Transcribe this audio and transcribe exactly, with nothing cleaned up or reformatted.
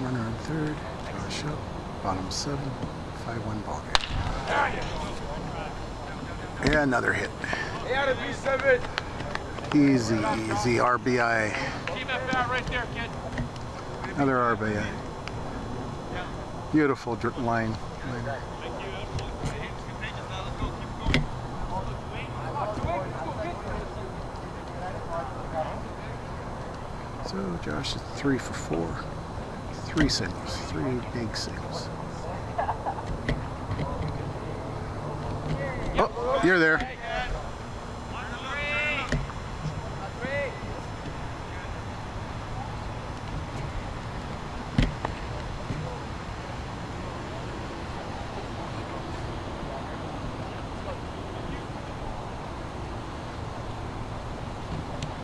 Runner on third. Josh up. Bottom seven. five one ball game. Yeah, another hit. Easy, easy R B I. Another R B I. Beautiful line. Liner. So Josh is three for four. Three singles. Three big singles. Oh, you're there.